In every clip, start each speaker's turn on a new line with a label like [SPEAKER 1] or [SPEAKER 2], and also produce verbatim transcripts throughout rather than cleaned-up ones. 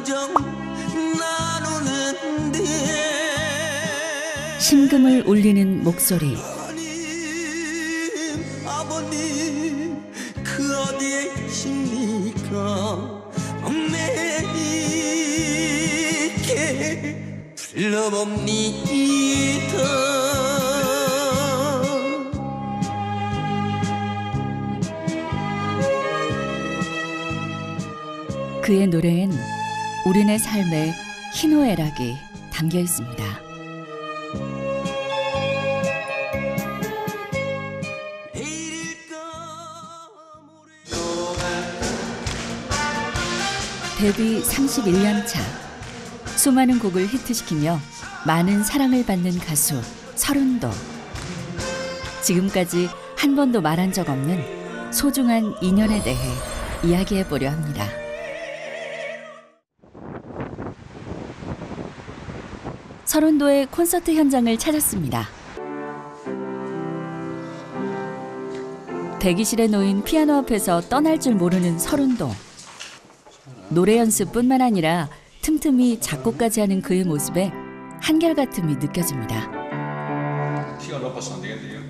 [SPEAKER 1] 감정 나누는데
[SPEAKER 2] 심금을 울리는 목소리.
[SPEAKER 1] 하나님 아버님 그 어디에 계십니까? 내게 불러봅니다.
[SPEAKER 2] 그의 노래엔 우리네 삶의 희노애락이 담겨 있습니다. 데뷔 삼십일 년 차, 수많은 곡을 히트시키며 많은 사랑을 받는 가수 서른도. 지금까지 한 번도 말한 적 없는 소중한 인연에 대해 이야기해보려 합니다. 서른도의 콘서트 현장을 찾았습니다. 대기실에 놓인 피아노 앞에서 떠날 줄 모르는 서른도. 노래 연습뿐만 아니라 틈틈이 작곡까지 하는 그의 모습에 한결같음이 느껴집니다.
[SPEAKER 3] 키가 높아서 안 되겠네요.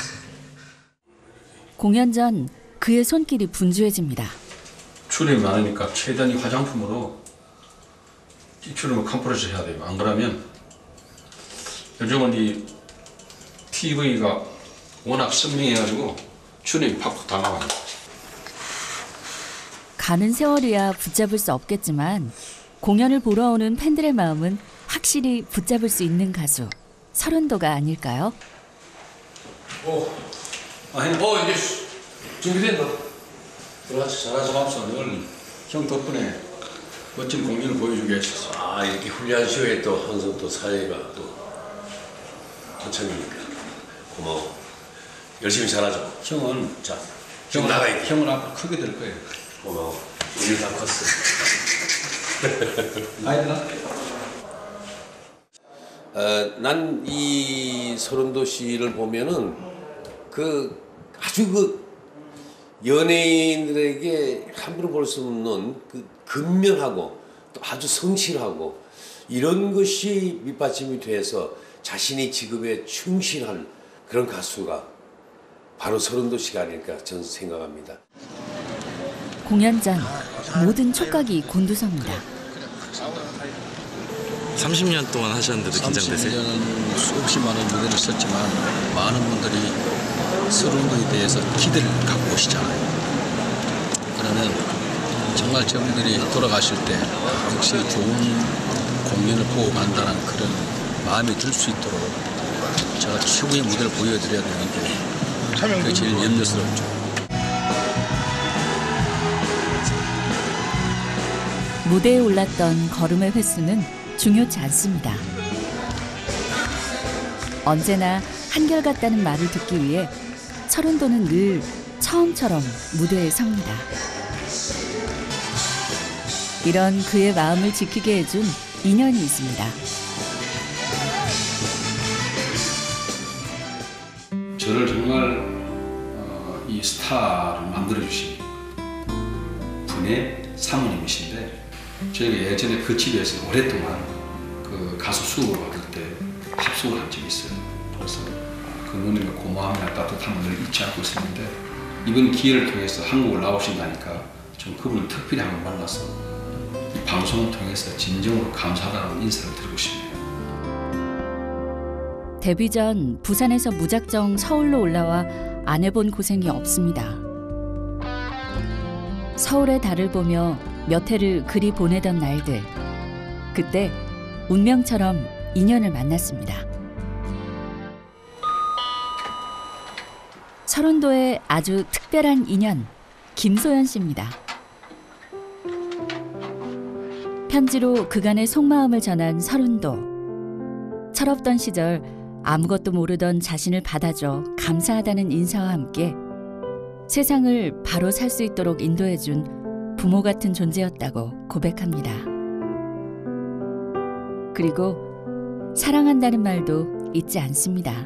[SPEAKER 2] 공연 전 그의 손길이 분주해집니다.
[SPEAKER 3] 출입이 많으니까 최대한 이 화장품으로 이 출입을 컴프레스 해야 돼요. 안 그러면 요즘은 이 피부가 워낙 선명해가지고 출입이 팍팍 다 나와요.
[SPEAKER 2] 가는 세월이야 붙잡을 수 없겠지만 공연을 보러 오는 팬들의 마음은 확실히 붙잡을 수 있는 가수 서른도가 아닐까요?
[SPEAKER 3] 오, 아, 어 이제 준비된다.
[SPEAKER 4] 들어와서 잘하죠.
[SPEAKER 3] 고맙소. 오늘 형 덕분에 멋진 공연을 보여주게 해주셔서.
[SPEAKER 4] 아, 이렇게 훌륭한 쇼에 또 항상 또 사회가 또 초청이니까 고마워. 열심히 잘하죠.
[SPEAKER 3] 형은
[SPEAKER 4] 자, 지금 나가야 돼.
[SPEAKER 3] 형은 앞으로 크게 될 거예요.
[SPEAKER 4] 고마워. 우리 다 컸어.
[SPEAKER 3] 아이들아.
[SPEAKER 4] 어, 난 이 서른도 씨를 보면은 그 아주 그 연예인들에게 함부로 볼 수 없는 그 근면하고 또 아주 성실하고 이런 것이 밑받침이 돼서 자신이 직업에 충실한 그런 가수가 바로 서른도 씨가 아닐까 저는 생각합니다.
[SPEAKER 2] 공연 전 모든 촉각이 곤두섭니다.
[SPEAKER 5] 삼십 년 동안 하셨는데도 긴장되세요?
[SPEAKER 6] 삼십 년은 수없이 많은 무대를 썼지만 많은 분들이 서른도에 대해서 기대를 갖고 오시잖아요. 그러면 정말 저분들이 돌아가실 때 역시 좋은 공연을 보고 간다는 그런 마음이 들 수 있도록 제가 최고의 무대를 보여드려야 되는데 그게 제일 염려스럽죠.
[SPEAKER 2] 무대에 올랐던 걸음의 횟수는 중요치 않습니다. 언제나 한결같다는 말을 듣기 위해 서른도는 늘 처음처럼 무대에 섭니다. 이런 그의 마음을 지키게 해준 인연이 있습니다.
[SPEAKER 3] 저를 정말 어, 이 스타를 만들어주신 분의 사모님이신데 저희가 예전에 그 집에서 오랫동안 그 가수 수업을 받을 때 합숙을 한 적이 있어요. 그래서 그 누님의 고마움이나 따뜻함을 늘 잊지 않고 있었는데 이번 기회를 통해서 한국을 나오신다니까 좀 그분을 특별히 한번 만나서 이 방송을 통해서 진정으로 감사하다는 인사를 드리고 싶네요.
[SPEAKER 2] 데뷔 전 부산에서 무작정 서울로 올라와 안 해본 고생이 없습니다. 서울의 달을 보며 몇 해를 그리 보내던 날들. 그때 운명처럼 인연을 만났습니다. 서른도의 아주 특별한 인연, 김소연 씨입니다. 편지로 그간의 속마음을 전한 서른도. 철없던 시절 아무것도 모르던 자신을 받아줘 감사하다는 인사와 함께 세상을 바로 살 수 있도록 인도해준 부모 같은 존재였다고 고백합니다. 그리고 사랑한다는 말도 잊지 않습니다.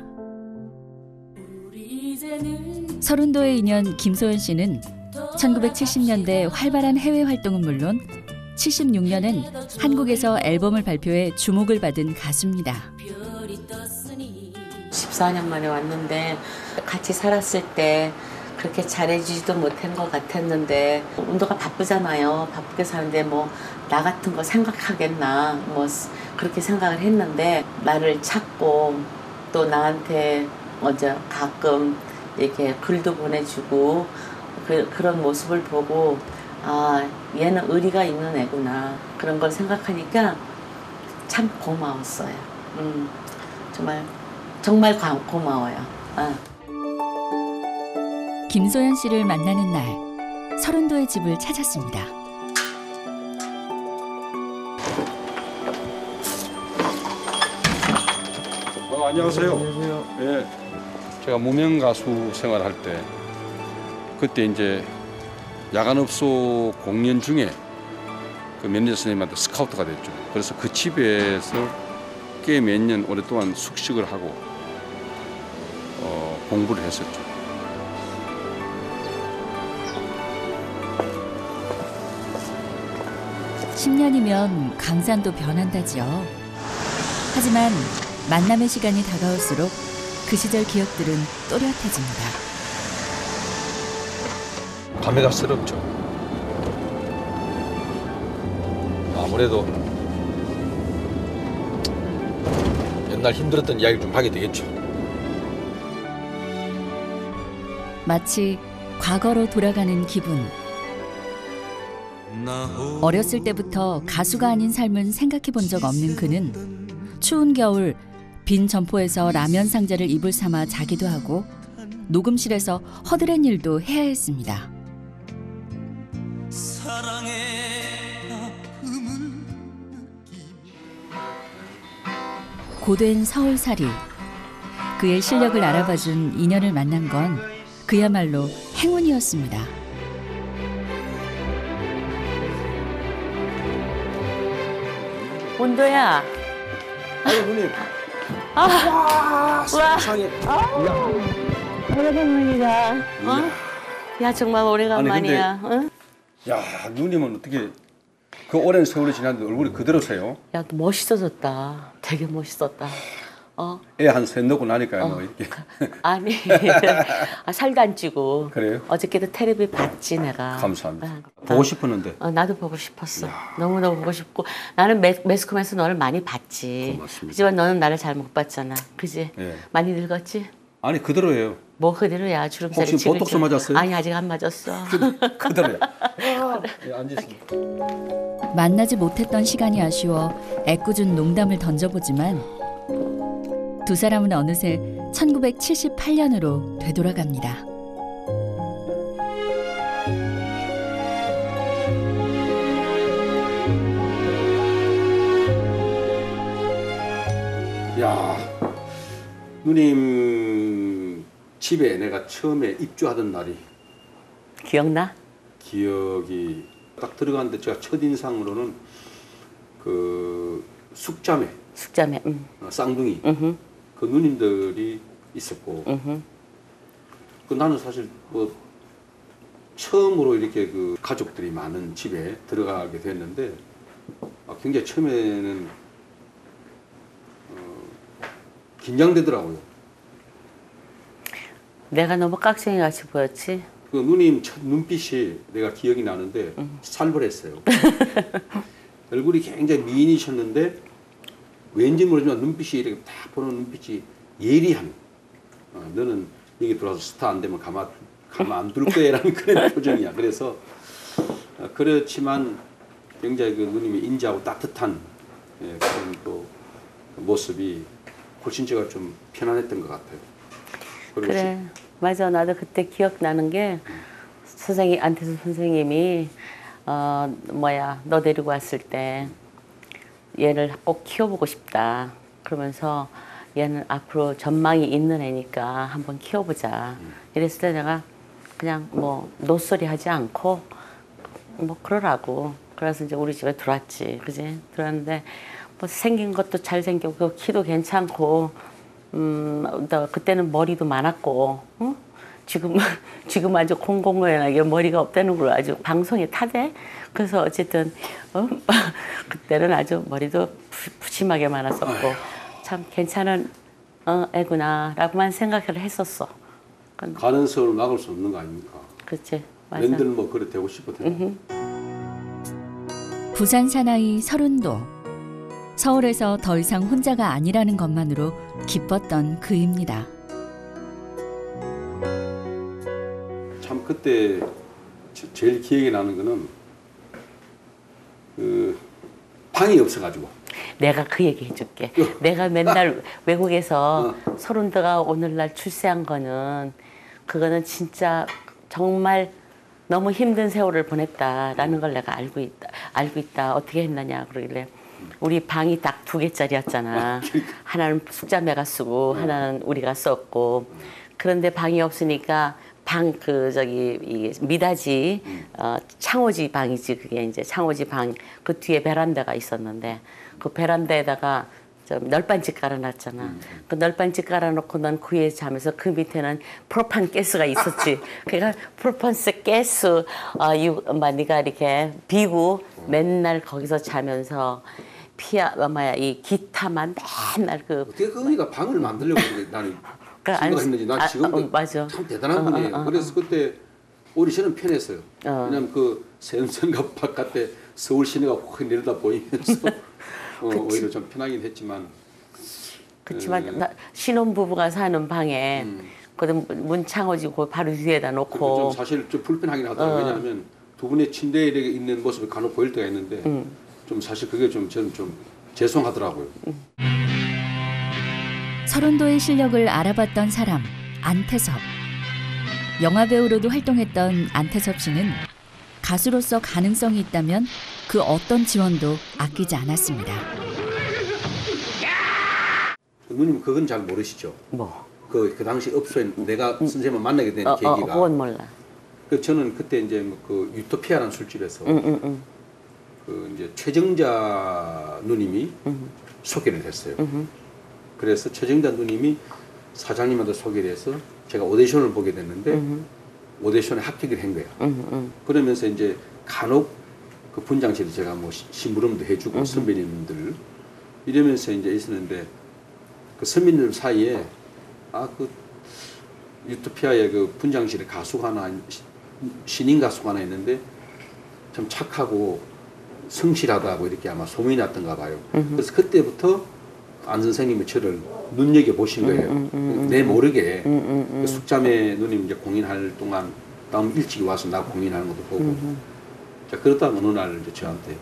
[SPEAKER 2] 서른도의 인연 김소연 씨는 천구백칠십 년대 활발한 해외 활동은 물론 칠십육 년엔 한국에서 앨범을 발표해 주목을 받은 가수입니다.
[SPEAKER 7] 십사 년 만에 왔는데 같이 살았을 때 그렇게 잘해주지도 못한 것 같았는데 운동가 바쁘잖아요. 바쁘게 사는데 뭐 나 같은 거 생각하겠나 뭐 그렇게 생각을 했는데 나를 찾고 또 나한테 먼저 가끔 이렇게 글도 보내주고 그, 그런 모습을 보고 아 얘는 의리가 있는 애구나 그런 걸 생각하니까 참 고마웠어요. 음, 정말 정말 고, 고마워요. 아.
[SPEAKER 2] 김소연 씨를 만나는 날 서른도의 집을 찾았습니다.
[SPEAKER 3] 어, 안녕하세요. 안녕하세요. 예, 제가 무명 가수 생활할 때 그때 이제 야간업소 공연 중에 그 매니저 선생님한테 스카우트가 됐죠. 그래서 그 집에서 꽤 몇 년 오랫동안 숙식을 하고 어, 공부를 했었죠.
[SPEAKER 2] 십 년이면 강산도 변한다지요. 하지만 만남의 시간이 다가올수록 그 시절 기억들은 또렷해집니다.
[SPEAKER 3] 감회가스럽죠. 아무래도 옛날 힘들었던 이야기를 좀 하게 되겠죠.
[SPEAKER 2] 마치 과거로 돌아가는 기분. 어렸을 때부터 가수가 아닌 삶은 생각해 본 적 없는 그는 추운 겨울 빈 점포에서 라면 상자를 이불 삼아 자기도 하고 녹음실에서 허드렛 일도 해야 했습니다. 고된 서울살이. 그의 실력을 알아봐준 인연을 만난 건 그야말로 행운이었습니다.
[SPEAKER 7] 온도야.
[SPEAKER 3] 아유 누님.
[SPEAKER 7] 아,
[SPEAKER 3] 와 세상에.
[SPEAKER 7] 오래간만이다. 어? 야 정말 오래간만이야. 응?
[SPEAKER 3] 야 누님은 어떻게 그 오랜 세월이 지났는데 얼굴이 그대로세요?
[SPEAKER 7] 야 너 멋있어졌다. 되게 멋있었다. 어?
[SPEAKER 3] 애 한 셋 넣고 나니까
[SPEAKER 7] 어.
[SPEAKER 3] 뭐 이렇게.
[SPEAKER 7] 아니 아, 살도 안 찌고.
[SPEAKER 3] 그래요?
[SPEAKER 7] 어저께도 텔레비 봤지 내가.
[SPEAKER 3] 감사합니다.
[SPEAKER 7] 어.
[SPEAKER 3] 보고 싶었는데.
[SPEAKER 7] 어, 나도 보고 싶었어. 너무너무 보고 싶고 나는 매, 매스컴에서 너를 많이 봤지.
[SPEAKER 3] 고맙습니다.
[SPEAKER 7] 하지만 너는 나를 잘 못 봤잖아. 그지?
[SPEAKER 3] 예.
[SPEAKER 7] 많이 늙었지?
[SPEAKER 3] 아니 그대로예요.
[SPEAKER 7] 뭐 그대로야. 주름살이
[SPEAKER 3] 혹시
[SPEAKER 7] 찍을
[SPEAKER 3] 보톡스
[SPEAKER 7] 줄-
[SPEAKER 3] 맞았어요?
[SPEAKER 7] 아니 아직 안 맞았어.
[SPEAKER 3] 그대로야. 예, 앉으십니다.
[SPEAKER 2] 만나지 못했던 시간이 아쉬워 애꿎은 농담을 던져보지만 두 사람은 어느새 천구백칠십팔 년으로 되돌아갑니다.
[SPEAKER 3] 야, 누님 집에 내가 처음에 입주하던 날이
[SPEAKER 7] 기억나?
[SPEAKER 3] 기억이 딱 들어갔는데 제가 첫인상으로는 그 숙자매,
[SPEAKER 7] 숙자매. 응.
[SPEAKER 3] 어, 쌍둥이
[SPEAKER 7] 응.
[SPEAKER 3] 그 누님들이 있었고
[SPEAKER 7] 응.
[SPEAKER 3] 그 나는 사실 뭐 처음으로 이렇게 그 가족들이 많은 집에 들어가게 됐는데 아, 굉장히 처음에는 어, 긴장되더라고요.
[SPEAKER 7] 내가 너무 깍쟁이 같이 보였지?
[SPEAKER 3] 그 누님 첫 눈빛이 내가 기억이 나는데 살벌했어요. 얼굴이 굉장히 미인이셨는데 왠지 모르지만 눈빛이 이렇게 딱 보는 눈빛이 예리한. 어, 너는 여기 들어와서 스타 안 되면 가만 가만 안 둘 거야라는 그런 표정이야. 그래서 어, 그렇지만 굉장히 그 누님이 인자하고 따뜻한 예, 그런 또 모습이 훨씬 제가 좀 편안했던 것 같아요. 그리고
[SPEAKER 7] 그래. 맞아. 나도 그때 기억나는 게 선생님, 안태수 선생님이 어 뭐야 너 데리고 왔을 때 얘를 꼭 키워보고 싶다. 그러면서 얘는 앞으로 전망이 있는 애니까 한번 키워보자. 이랬을 때 내가 그냥 뭐 노소리 하지 않고 뭐 그러라고. 그래서 이제 우리 집에 들어왔지. 그지? 들어왔는데 뭐 생긴 것도 잘생겼고 키도 괜찮고 음, 너 그때는 머리도 많았고 응? 지금 지금 아주 공공연하게 머리가 없다는 걸 아주 방송에 타대. 그래서 어쨌든 어? 그때는 아주 머리도 푸, 푸짐하게 많았었고
[SPEAKER 3] 아휴.
[SPEAKER 7] 참 괜찮은 어, 애구나라고만 생각을 했었어.
[SPEAKER 8] 가능성을 막을 수 없는 거 아닙니까?
[SPEAKER 7] 그렇지, 맞아.
[SPEAKER 8] 랜들 뭐 그래 되고 싶었대요.
[SPEAKER 2] 부산 사나이 서른도. 서울에서 더 이상 혼자가 아니라는 것만으로 기뻤던 그입니다.
[SPEAKER 8] 참 그때 저- 제일 기억에 나는 거는 그 방이 없어가지고
[SPEAKER 7] 내가 그 얘기 해줄게. 내가 맨날 외국에서 서른도가 오늘날 출세한 거는 그거는 진짜 정말 너무 힘든 세월을 보냈다라는 걸 내가 알고 있다. 알고 있다. 어떻게 했느냐 그러길래 우리 방이 딱 두 개짜리였잖아. 하나는 숙자매가 쓰고 하나는 우리가 썼고 그런데 방이 없으니까 방 그 저기 이 미닫이 어, 창호지 방이지 그게 이제 창호지 방 그 뒤에 베란다가 있었는데 그 베란다에다가 좀 널빤지 깔아놨잖아. 음. 그 널빤지 깔아놓고 난 그 위에 자면서 그 밑에는 프로판 가스가 있었지. 그러니까 프로판 가스 어, 유, 막 네가 이렇게 비고 맨날 거기서 자면서 피아 뭐야 이 기타만 맨날 그
[SPEAKER 8] 어떻게 그러니까 방을 만들려고 그래, 나는
[SPEAKER 7] 그러니까 안-
[SPEAKER 8] 생각했는지 난
[SPEAKER 7] 아,
[SPEAKER 8] 지금도
[SPEAKER 7] 어, 맞아.
[SPEAKER 8] 참 대단한
[SPEAKER 7] 어,
[SPEAKER 8] 분이에요.
[SPEAKER 7] 어, 어,
[SPEAKER 8] 그래서 그때 오디션은 편했어요.
[SPEAKER 7] 어.
[SPEAKER 8] 왜냐면 그 샘선과 바깥에 서울 시내가 확 내려다 보이면서 어, 오히려 좀 편하긴 했지만
[SPEAKER 7] 그렇지만
[SPEAKER 8] 음.
[SPEAKER 7] 나- 신혼부부가 사는 방에 그 문창호지 그 바로 위에다
[SPEAKER 8] 좀
[SPEAKER 7] 놓고
[SPEAKER 8] 사실 좀 불편하긴 하더라고요.
[SPEAKER 7] 어.
[SPEAKER 8] 왜냐하면 두 분의 침대에 있는 모습이 간혹 보일 때가 있는데
[SPEAKER 7] 음.
[SPEAKER 8] 좀 사실 그게 좀 저는 좀 죄송하더라고요.
[SPEAKER 2] 서른도의 실력을 알아봤던 사람 안태섭. 영화배우로도 활동했던 안태섭 씨는 가수로서 가능성이 있다면 그 어떤 지원도 아끼지 않았습니다.
[SPEAKER 8] 누님 그건 잘 모르시죠?
[SPEAKER 7] 뭐
[SPEAKER 8] 그, 그 당시 업소에 내가 선생님을 만나게 된
[SPEAKER 7] 어, 어,
[SPEAKER 8] 계기가
[SPEAKER 7] 그건 몰라.
[SPEAKER 8] 그 저는 그때 이제 뭐그 유토피아라는 술집에서
[SPEAKER 7] 응, 응, 응.
[SPEAKER 8] 그 이제 최정자 누님이 소개를 했어요. 그래서 최정자 누님이 사장님한테 소개를 해서 제가 오디션을 보게 됐는데 오디션에 합격을 한 거야.
[SPEAKER 7] 응, 응.
[SPEAKER 8] 그러면서 이제 간혹 그 분장실에 제가 뭐 시- 심부름도 해주고 선배님들 이러면서 이제 있었는데 그 선배님들 사이에 아 그 유토피아의 그 분장실에 가수가 하나 시- 신인 가수가 하나 있는데 참 착하고 성실하다고 이렇게 아마 소문이 났던가 봐요. 그래서 그때부터 안 선생님이 저를 눈여겨 보신 거예요. 내 모르게 그 숙자매 누님 이제 공연할 동안 다음 일찍 와서 나 공연하는 것도 보고 자, 그러다가 어느 날 이제 저한테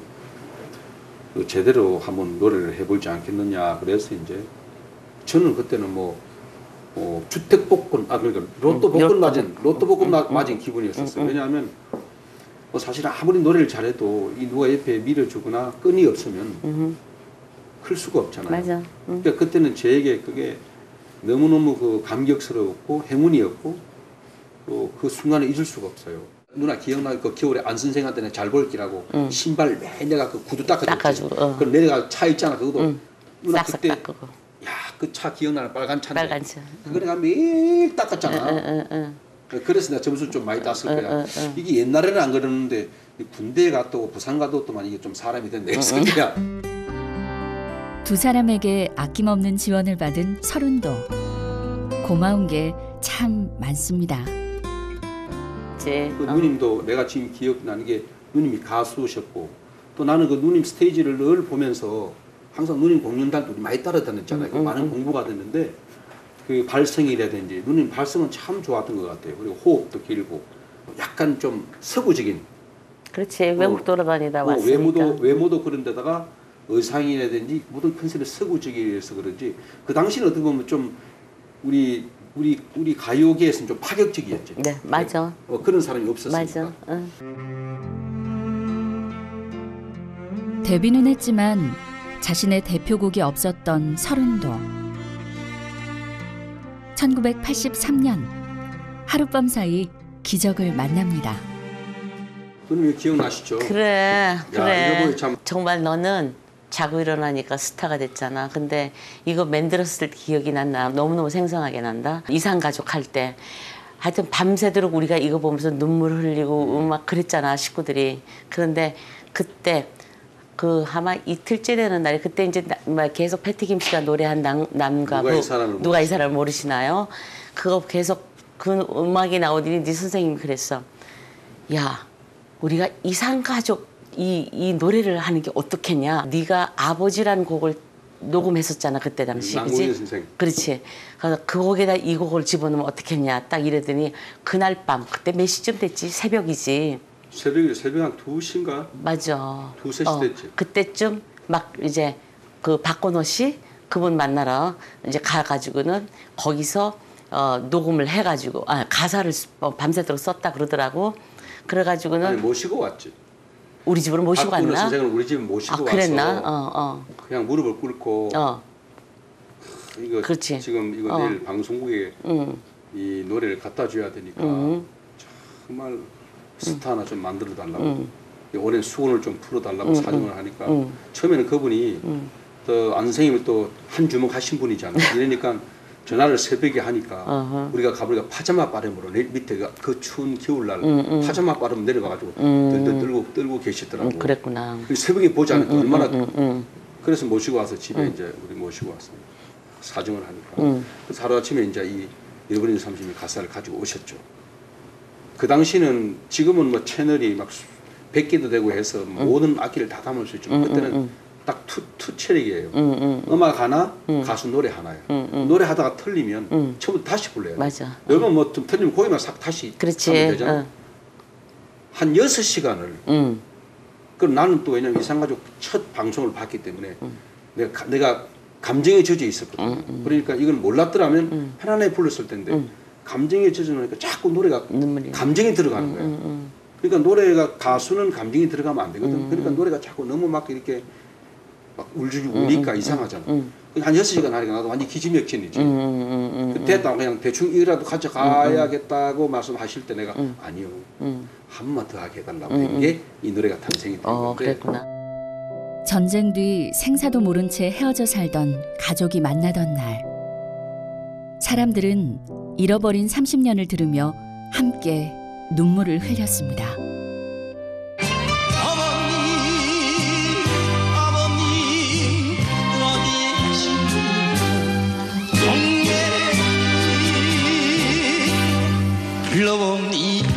[SPEAKER 8] 그 제대로 한번 노래를 해보지 않겠느냐 그래서 이제 저는 그때는 뭐 어, 주택복권 아 그러니까 로또 복권
[SPEAKER 7] 로또
[SPEAKER 8] 맞은 로또 복권 마- 맞은 기분이었었어요. 왜냐하면 뭐 사실 아무리 노래를 잘해도 이 누가 옆에 밀어주거나 끈이 없으면 클 수가 없잖아요.
[SPEAKER 7] 맞아. 응.
[SPEAKER 8] 그러니까 그때는 저에게 그게 너무너무 그 감격스러웠고 행운이었고 또 그 순간을 잊을 수가 없어요. 누나 기억나 그 겨울에 안 선생한테는 잘 볼기라고 신발 매 내가 그 구두 닦아줬지.
[SPEAKER 7] 닦아주고, 어.
[SPEAKER 8] 그 내가 차 있잖아 그것도
[SPEAKER 7] 응.
[SPEAKER 8] 누나
[SPEAKER 7] 싹싹
[SPEAKER 8] 그때
[SPEAKER 7] 닦고.
[SPEAKER 8] 야 그 차 기억나는 빨간 차인데
[SPEAKER 7] 빨간 차.
[SPEAKER 8] 그거 내가 매일 닦았잖아.
[SPEAKER 7] 응, 응, 응.
[SPEAKER 8] 그래서 내가 점수 좀 많이 땄을 거야.
[SPEAKER 7] 응, 응, 응.
[SPEAKER 8] 이게 옛날에는 안 그랬는데 군대에 갔다 오고 부산 갔다 오더만 이게 좀 사람이 됐네. 그래서 그냥
[SPEAKER 2] 두 사람에게 아낌없는 지원을 받은 서른도. 고마운 게 참 많습니다.
[SPEAKER 7] 이제
[SPEAKER 8] 그
[SPEAKER 7] 어.
[SPEAKER 8] 누님도 내가 지금 기억나는 게 누님이 가수셨고 또 나는 그 누님 스테이지를 늘 보면서 항상 누님 공연단도 많이 따라다녔잖아요.
[SPEAKER 7] 음,
[SPEAKER 8] 많은
[SPEAKER 7] 음.
[SPEAKER 8] 공부가 됐는데 그 발성이라든지 누님 발성은 참 좋았던 것 같아요. 그리고 호흡도 길고 약간 좀 서구적인
[SPEAKER 7] 그렇지 외국 돌아다니다
[SPEAKER 8] 어,
[SPEAKER 7] 왔으니까.
[SPEAKER 8] 외모도 외모도 그런 데다가 의상이라든지 모든 컨셉이 서구적이어서 그런지 그 당시는 어떻게 보면 좀 우리 우리 우리 가요계에서는 좀 파격적이었죠.
[SPEAKER 7] 네, 맞아.
[SPEAKER 8] 어, 그런 사람이 없었으니까.
[SPEAKER 7] 맞아. 응.
[SPEAKER 2] 데뷔는 했지만 자신의 대표곡이 없었던 서른도. 천구백팔십삼 년 하룻밤 사이 기적을 만납니다.
[SPEAKER 8] 누님 기억나시죠?
[SPEAKER 7] 그래, 그래.
[SPEAKER 8] 이거 보니 참-
[SPEAKER 7] 정말 너는 자고 일어나니까 스타가 됐잖아. 근데 이거 만들었을 때 기억이 난다. 너무너무 생생하게 난다. 이상가족 할 때 하여튼 밤새도록 우리가 이거 보면서 눈물 흘리고 막 그랬잖아 식구들이. 그런데 그때 그 아마 이틀째 되는 날에 그때 이제 나, 계속 패티김 씨가 노래한 남, 남과
[SPEAKER 8] 누가 이
[SPEAKER 7] 부,
[SPEAKER 8] 사람을
[SPEAKER 7] 누가 이 사람을 모르시나요? 그거 계속 그 음악이 나오더니 네 선생님이 그랬어. 야 우리가 이산가족 이, 이 노래를 하는 게 어떻겠냐. 네가 아버지라는 곡을 녹음했었잖아 그때 당시.
[SPEAKER 8] 남궁현 선생.
[SPEAKER 7] 그렇지. 그래서 그 곡에다 이 곡을 집어넣으면 어떻겠냐 딱 이러더니 그날 밤 그때 몇 시쯤 됐지? 새벽이지.
[SPEAKER 8] 새벽에 새벽 한 두 시인가?
[SPEAKER 7] 맞아.
[SPEAKER 8] 두세 시
[SPEAKER 7] 어,
[SPEAKER 8] 됐지.
[SPEAKER 7] 그때쯤 막 이제 그 박건호 씨 그분 만나러 이제 가가지고는 거기서 어, 녹음을 해가지고 아 가사를 어, 밤새도록 썼다 그러더라고. 그래가지고는
[SPEAKER 8] 아니 모시고 왔지.
[SPEAKER 7] 우리 집으로 모시고
[SPEAKER 8] 박건호
[SPEAKER 7] 왔나?
[SPEAKER 8] 선생을 우리 집에 모시고
[SPEAKER 7] 아 그랬나?
[SPEAKER 8] 와서
[SPEAKER 7] 어 어.
[SPEAKER 8] 그냥 무릎을 꿇고
[SPEAKER 7] 어.
[SPEAKER 8] 이거
[SPEAKER 7] 그렇지.
[SPEAKER 8] 지금 이거
[SPEAKER 7] 어.
[SPEAKER 8] 내일 방송국에
[SPEAKER 7] 응.
[SPEAKER 8] 이 노래를 갖다 줘야 되니까
[SPEAKER 7] 응.
[SPEAKER 8] 정말 스타 하나 좀 만들어 달라고
[SPEAKER 7] 응.
[SPEAKER 8] 오랜 수건을 좀 풀어 달라고
[SPEAKER 7] 응,
[SPEAKER 8] 사정을 하니까
[SPEAKER 7] 응.
[SPEAKER 8] 처음에는 그분이
[SPEAKER 7] 응.
[SPEAKER 8] 또 안 선생님을 또 한 주먹 하신 분이잖아. 이러니까 전화를 새벽에 하니까
[SPEAKER 7] 어허.
[SPEAKER 8] 우리가 가보니까 파자마 바람으로 내 밑에 그 추운 겨울날
[SPEAKER 7] 응, 응.
[SPEAKER 8] 파자마 바람 내려가가지고
[SPEAKER 7] 응.
[SPEAKER 8] 들들 떨고 떨고 계시더라고.
[SPEAKER 7] 응, 그랬구나.
[SPEAKER 8] 그래서 새벽에 보지 않으니까
[SPEAKER 7] 응,
[SPEAKER 8] 얼마나
[SPEAKER 7] 응, 응,
[SPEAKER 8] 그래서 모시고 와서 집에
[SPEAKER 7] 응.
[SPEAKER 8] 이제 우리 모시고 왔습니다. 사정을 하니까.
[SPEAKER 7] 응.
[SPEAKER 8] 그래서 하루아침에 이제 이 잃어버린 삼십일 가사를 가지고 오셨죠. 그 당시는 지금은 뭐 채널이 막 백 개도 되고 해서
[SPEAKER 7] 응.
[SPEAKER 8] 모든 악기를 다 담을 수 있지만
[SPEAKER 7] 응,
[SPEAKER 8] 그때는
[SPEAKER 7] 응,
[SPEAKER 8] 딱 투, 투 체력이에요.
[SPEAKER 7] 응, 응.
[SPEAKER 8] 음악 하나,
[SPEAKER 7] 응.
[SPEAKER 8] 가수 노래 하나예요.
[SPEAKER 7] 응, 응.
[SPEAKER 8] 노래 하다가 틀리면
[SPEAKER 7] 응.
[SPEAKER 8] 처음부터 다시 불러야 돼요.
[SPEAKER 7] 맞아.
[SPEAKER 8] 여러분 뭐 좀 틀리면 거기만 싹 다시
[SPEAKER 7] 그렇지.
[SPEAKER 8] 하면 되잖아.
[SPEAKER 7] 어.
[SPEAKER 8] 한 여섯 시간을
[SPEAKER 7] 응.
[SPEAKER 8] 그럼 나는 또 왜냐면 이산가족 첫 방송을 봤기 때문에
[SPEAKER 7] 응.
[SPEAKER 8] 내가 가- 내가 감정에 젖어 있었거든.
[SPEAKER 7] 응, 응.
[SPEAKER 8] 그러니까 이걸 몰랐더라면
[SPEAKER 7] 응.
[SPEAKER 8] 편안하게 불렀을 텐데
[SPEAKER 7] 응.
[SPEAKER 8] 감정에 젖어 놓으니까 자꾸 노래가
[SPEAKER 7] 눈물이.
[SPEAKER 8] 감정이 들어가는
[SPEAKER 7] 응,
[SPEAKER 8] 거야.
[SPEAKER 7] 응, 응.
[SPEAKER 8] 그러니까 노래가 가수는 감정이 들어가면 안 되거든.
[SPEAKER 7] 음.
[SPEAKER 8] 그러니까 노래가 자꾸 너무 막 이렇게 막 울줄 우니까
[SPEAKER 7] 음,
[SPEAKER 8] 이상하잖아.
[SPEAKER 7] 음.
[SPEAKER 8] 한 여섯 시간 하니까 나도 완전 기지맥진이지.
[SPEAKER 7] 음, 음, 음,
[SPEAKER 8] 그 됐다 그냥 대충 이라도 가져가야겠다고 말씀하실 때 내가
[SPEAKER 7] 음.
[SPEAKER 8] 아니요
[SPEAKER 7] 음.
[SPEAKER 8] 한 번만 더 하게 해달라고
[SPEAKER 7] 음,
[SPEAKER 8] 한 게 이 노래가 탄생이 된
[SPEAKER 7] 어,
[SPEAKER 8] 건데
[SPEAKER 7] 그랬구나.
[SPEAKER 2] 전쟁 뒤 생사도 모른 채 헤어져 살던 가족이 만나던 날. 사람들은 잃어버린 삼십 년을 들으며 함께 눈물을 흘렸습니다.
[SPEAKER 1] 아버님 아버님 어디에 계십니까 동네 불러봅니다.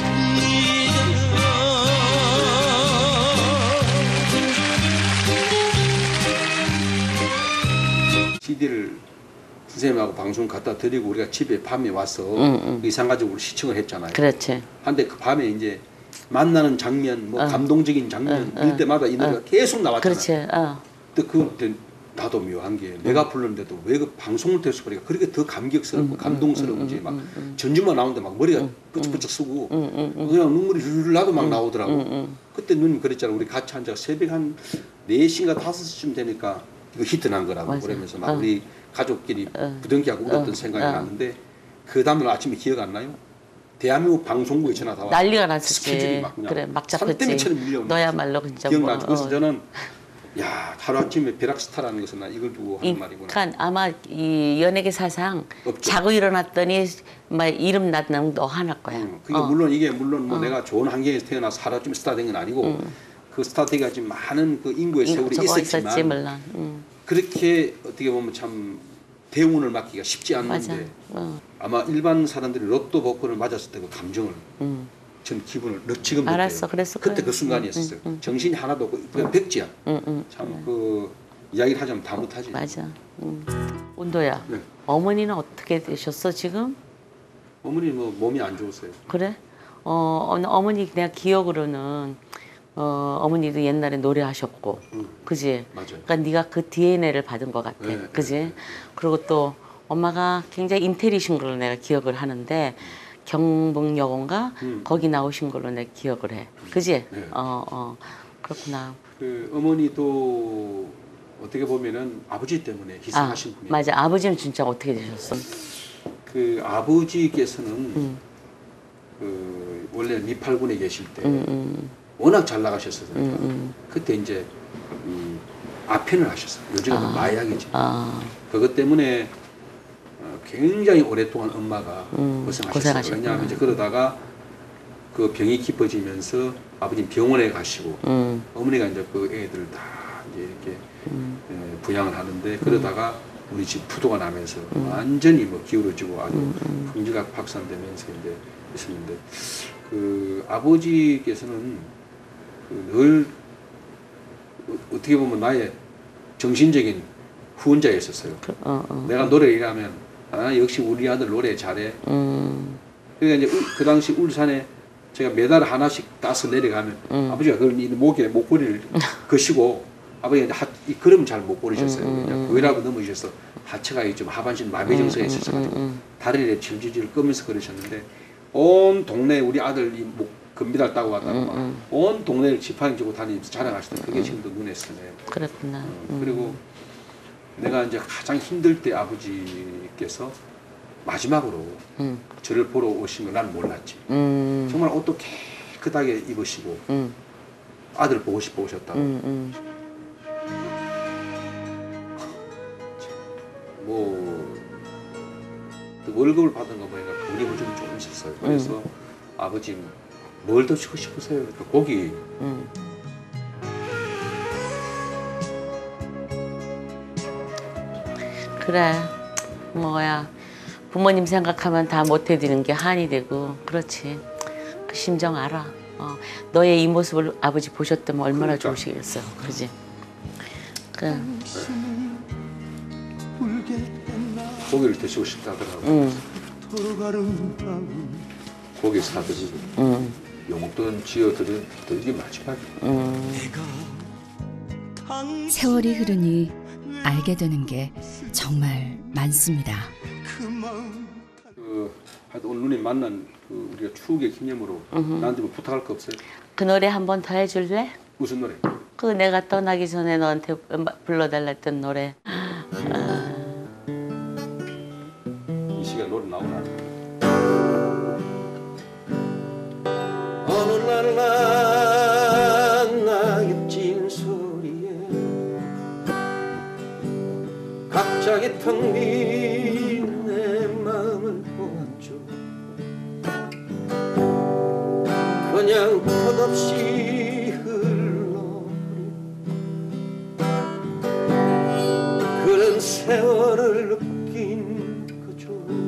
[SPEAKER 8] 씨디를 선생님하고 방송 갖다 드리고 우리가 집에 밤에 와서
[SPEAKER 7] 응, 응.
[SPEAKER 8] 이산가족으로 시청을 했잖아요.
[SPEAKER 7] 그렇지.
[SPEAKER 8] 한데 그 밤에 이제 만나는 장면, 뭐
[SPEAKER 7] 어.
[SPEAKER 8] 감동적인 장면
[SPEAKER 7] 어,
[SPEAKER 8] 이럴
[SPEAKER 7] 어.
[SPEAKER 8] 때마다 이 노래가
[SPEAKER 7] 어.
[SPEAKER 8] 계속 나왔잖아요.
[SPEAKER 7] 그렇지. 어.
[SPEAKER 8] 근데 그때 나도 묘한 게 내가 부르는데도 왜 그 방송을 통해서 보니까 그렇게 더 감격스럽고
[SPEAKER 7] 음,
[SPEAKER 8] 감동스러운지
[SPEAKER 7] 음,
[SPEAKER 8] 막
[SPEAKER 7] 음, 음.
[SPEAKER 8] 전주만 나오는데 막 머리가 끄적끄적 쓰고
[SPEAKER 7] 음, 음, 음.
[SPEAKER 8] 그냥 눈물이 줄줄 나도 막 나오더라고.
[SPEAKER 7] 음, 음.
[SPEAKER 8] 그때 누님 그랬잖아. 우리 같이 앉아 새벽 한 네 시인가 다섯 시쯤 되니까 이거 히트 난 거라고
[SPEAKER 7] 맞아.
[SPEAKER 8] 그러면서 막
[SPEAKER 7] 어.
[SPEAKER 8] 우리 가족끼리
[SPEAKER 7] 어.
[SPEAKER 8] 부둥키하고 울었던
[SPEAKER 7] 어.
[SPEAKER 8] 생각이
[SPEAKER 7] 어.
[SPEAKER 8] 나는데 그 다음날 아침에 기억 안 나요? 대한민국 방송국에 전화 다 왔어.
[SPEAKER 7] 난리가
[SPEAKER 8] 스케줄이
[SPEAKER 7] 났었지.
[SPEAKER 8] 막 그냥
[SPEAKER 7] 그래, 막
[SPEAKER 8] 산더미처럼
[SPEAKER 7] 잡혔지.
[SPEAKER 8] 밀려오는
[SPEAKER 7] 너야말로 진짜
[SPEAKER 8] 기억나죠.
[SPEAKER 7] 뭐,
[SPEAKER 8] 그래서
[SPEAKER 7] 어.
[SPEAKER 8] 저는 야 하루 아침에 벼락스타라는 것은 나 이걸 두고 하는 말이구나.
[SPEAKER 7] 그러니까 아마 이 연예계 사상
[SPEAKER 8] 없죠.
[SPEAKER 7] 자고 일어났더니 막 이름 났는 너 하나 거야.
[SPEAKER 8] 음, 그게
[SPEAKER 7] 어.
[SPEAKER 8] 물론 이게 물론 뭐
[SPEAKER 7] 어.
[SPEAKER 8] 내가 좋은 환경에서 태어나서 하루아침에 스타 된 건 아니고
[SPEAKER 7] 음.
[SPEAKER 8] 그 스타 되기까지 많은 그 인구의 세월이
[SPEAKER 7] 저거
[SPEAKER 8] 있었지만
[SPEAKER 7] 있었지 물론. 음.
[SPEAKER 8] 그렇게 어떻게 보면 참 대운을 맡기가 쉽지 않는데
[SPEAKER 7] 맞아. 어.
[SPEAKER 8] 아마 일반 사람들이 로또 복권을 맞았을 때 그 감정을
[SPEAKER 7] 음.
[SPEAKER 8] 전 기분을 너 지금
[SPEAKER 7] 알았어. 그랬을
[SPEAKER 8] 그때
[SPEAKER 7] 거야.
[SPEAKER 8] 그 순간이었어요.
[SPEAKER 7] 음, 음, 음.
[SPEAKER 8] 정신이 하나도 없고 그냥 백지야.
[SPEAKER 7] 응, 응.
[SPEAKER 8] 참 그 이야기를 하자면 다 못하지.
[SPEAKER 7] 맞아. 응. 온도야.
[SPEAKER 8] 네.
[SPEAKER 7] 어머니는 어떻게 되셨어 지금?
[SPEAKER 8] 어머니 뭐 몸이 안 좋으세요.
[SPEAKER 7] 그래? 어 어, 어머니 내가 기억으로는 어 어머니도 옛날에 노래하셨고,
[SPEAKER 8] 응.
[SPEAKER 7] 그지?
[SPEAKER 8] 맞아요.
[SPEAKER 7] 그러니까 네가 그 디엔에이를 받은 것 같아,
[SPEAKER 8] 네,
[SPEAKER 7] 그지?
[SPEAKER 8] 네, 네.
[SPEAKER 7] 그리고 또 엄마가 굉장히 인텔리신 걸로 내가 기억을 하는데 경북여고인가
[SPEAKER 8] 음.
[SPEAKER 7] 거기 나오신 걸로 내가 기억을 해, 그지?
[SPEAKER 8] 네.
[SPEAKER 7] 어 어. 그렇구나.
[SPEAKER 8] 그 어머니도 어떻게 보면은 아버지 때문에
[SPEAKER 7] 아
[SPEAKER 8] 희생하신 분이에요.
[SPEAKER 7] 맞아. 아버지는 진짜 어떻게 되셨어?
[SPEAKER 8] 그 아버지께서는
[SPEAKER 7] 음.
[SPEAKER 8] 그 원래 미팔군에 계실 때
[SPEAKER 7] 음, 음,
[SPEAKER 8] 워낙 잘 나가셨으니까
[SPEAKER 7] 음, 음.
[SPEAKER 8] 그때 이제 이 아편을 하셨어요. 요즘은
[SPEAKER 7] 아.
[SPEAKER 8] 마약이지.
[SPEAKER 7] 아,
[SPEAKER 8] 그것 때문에 어, 굉장히 오랫동안 엄마가
[SPEAKER 7] 음,
[SPEAKER 8] 고생하셨어요.
[SPEAKER 7] 고생하셨구나.
[SPEAKER 8] 왜냐하면 이제 그러다가 그 병이 깊어지면서 아버님 병원에 가시고
[SPEAKER 7] 음,
[SPEAKER 8] 어머니가 이제 그 애들 다 이제 이렇게
[SPEAKER 7] 음,
[SPEAKER 8] 예, 부양을 하는데 그러다가 우리 집 부도가 나면서 완전히 뭐 기울어지고 아주
[SPEAKER 7] 음,
[SPEAKER 8] 풍지가 확산되면서 이제 있었는데 그 아버지께서는 그늘 어떻게 보면 나의 정신적인 후원자였었어요.
[SPEAKER 7] 그, 어, 어.
[SPEAKER 8] 내가 노래를 일하면 아 역시 우리 아들 노래 잘해.
[SPEAKER 7] 음,
[SPEAKER 8] 그러니까 이제 울- 그 당시 울산에 제가 매달 하나씩 따서 내려가면
[SPEAKER 7] 음.
[SPEAKER 8] 아버지가 그걸 이 목에 목걸이를 거시고 아버지가 이제 하, 이 걸음 잘 못 걸으셨어요.
[SPEAKER 7] 음, 음,
[SPEAKER 8] 그냥
[SPEAKER 7] 음.
[SPEAKER 8] 거기라고 넘어지셔서 하체가 좀 하반신 마비 증세가 있으셔가지고
[SPEAKER 7] 음, 음,
[SPEAKER 8] 다리를 질질질 끄면서 걸으셨는데 온 동네 우리 아들 이목 금메달 따고 왔다고
[SPEAKER 7] 음,
[SPEAKER 8] 막
[SPEAKER 7] 음.
[SPEAKER 8] 온 동네를 지팡이 쥐고 다니면서 자랑하시던 그게 지금도 눈에 스네요.
[SPEAKER 7] 그랬구나.
[SPEAKER 8] 어,
[SPEAKER 7] 음.
[SPEAKER 8] 그리고 내가 이제 가장 힘들 때 아버지께서 마지막으로
[SPEAKER 7] 음,
[SPEAKER 8] 저를 보러 오신 걸 난 몰랐지.
[SPEAKER 7] 음,
[SPEAKER 8] 정말 옷도 깨끗하게 입으시고
[SPEAKER 7] 음,
[SPEAKER 8] 아들 보고 싶어 오셨다고.
[SPEAKER 7] 음, 음.
[SPEAKER 8] 뭐 또 월급을 받은 거 보니까 돈이 좀 좀 있었어요. 그래서 아버지 뭘 더 주고 싶으세요? 그러니까 고기.
[SPEAKER 7] 음. 그래, 뭐야, 부모님 생각하면 다 못해드리는 게 한이 되고, 그렇지. 그 심정 알아. 어, 너의 이 모습을 아버지 보셨다면 얼마나
[SPEAKER 8] 그러니까.
[SPEAKER 7] 좋으시겠어, 그지? 그래,
[SPEAKER 8] 고기를 드시고 싶다 하더라고요.
[SPEAKER 7] 응,
[SPEAKER 8] 고기 사드리고
[SPEAKER 7] 응,
[SPEAKER 8] 용돈 지어드린 드리기 마지막이에요.
[SPEAKER 7] 응.
[SPEAKER 2] 세월이 흐르니 알게 되는 게 정말 많습니다.
[SPEAKER 8] 그 하여튼 오늘 누님 만난 그 우리가 추억의 기념으로 나한테 뭐 부탁할 거 없어요?
[SPEAKER 7] 그 노래 한 번 더 해줄래?
[SPEAKER 8] 무슨 노래?
[SPEAKER 7] 그 내가 떠나기 전에 너한테 불러달라 했던 노래.
[SPEAKER 8] 이 시간 노래 나오나?
[SPEAKER 4] 어느 날 난 낙엽진 소리에 갑자기 텅 빈 내 마음을 보았죠. 그냥 덧없이 흘러버린 그런 세월을 느낀 거죠.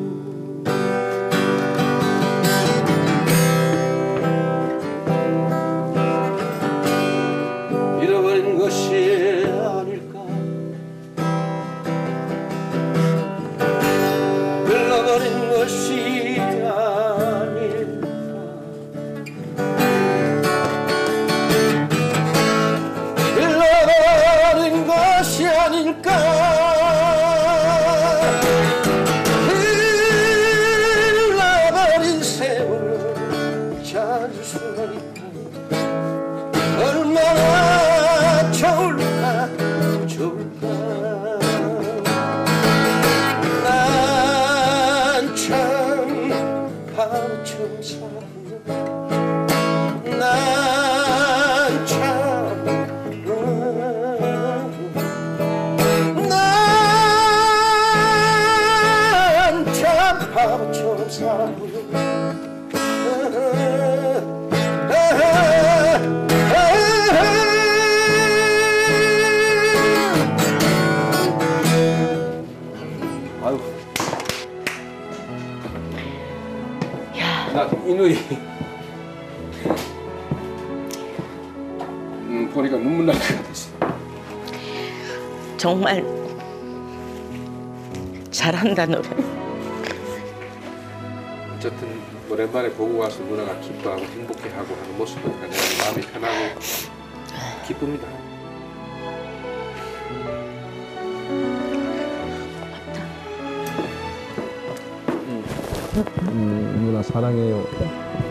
[SPEAKER 4] 잃어버린 것이 아닐까, 흘러버린 것이 아닐까, 흘러버린 것이 아닐까, 흘러버린 세월을 찾을 수가 있다. 얼마나 좋을까 좋을까. 난 참 바보처럼 살았구나. 난참 난 참 바보처럼 살았구나.
[SPEAKER 8] 아유. 나 이누이 음, 보니까 눈물 날 것 같았어.
[SPEAKER 7] 정말 잘한다 노래.
[SPEAKER 8] 어쨌든 오랜만에 보고 와서 누나가 기뻐하고 행복해하고 하는 모습 보니까 내가 마음이 편하고 기쁩니다. 음, 누나 사랑해요.